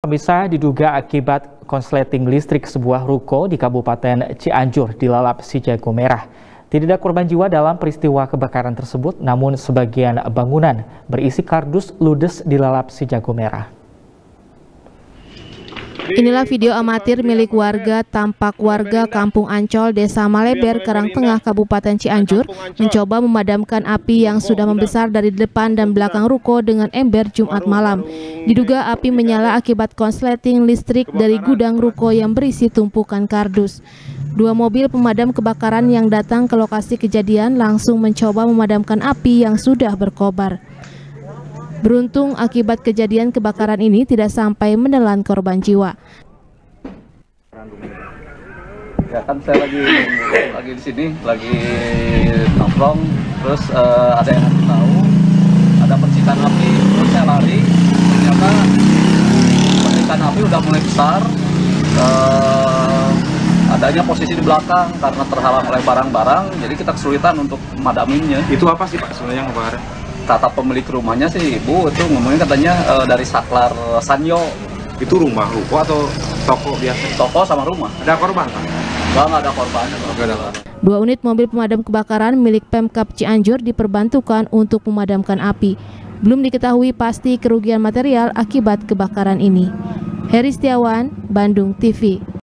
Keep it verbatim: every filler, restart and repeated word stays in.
Pemirsa, diduga akibat konsleting listrik sebuah ruko di Kabupaten Cianjur dilalap si jago merah. Tidak ada korban jiwa dalam peristiwa kebakaran tersebut, namun sebagian bangunan berisi kardus ludes dilalap si jago merah. Inilah video amatir milik warga tampak warga Kampung Ancol, Desa Maleber, Karangtengah, Kabupaten Cianjur mencoba memadamkan api yang sudah membesar dari depan dan belakang ruko dengan ember Jumat malam. Diduga api menyala akibat konsleting listrik dari gudang ruko yang berisi tumpukan kardus. Dua mobil pemadam kebakaran yang datang ke lokasi kejadian langsung mencoba memadamkan api yang sudah berkobar. Beruntung akibat kejadian kebakaran ini tidak sampai menelan korban jiwa. Ya kan saya lagi lagi di sini, lagi nongkrong, terus uh, ada yang ngasih tahu ada percikan api, terus saya lari, ternyata percikan api udah mulai besar, uh, adanya posisi di belakang karena terhalang oleh barang-barang, jadi kita kesulitan untuk memadaminnya. Itu apa sih Pak sebenarnya yang kemarin? Kata pemilik rumahnya sih ibu itu ngomongnya katanya uh, dari Saklar Sanyo. Itu rumah, ruko atau toko biasa? Toko sama rumah. Ada korban Pak? Enggak, nggak ada korban. Nggak ada. Dua unit mobil pemadam kebakaran milik Pemkab Cianjur diperbantukan untuk memadamkan api. Belum diketahui pasti kerugian material akibat kebakaran ini. Heri Setiawan, Bandung T V.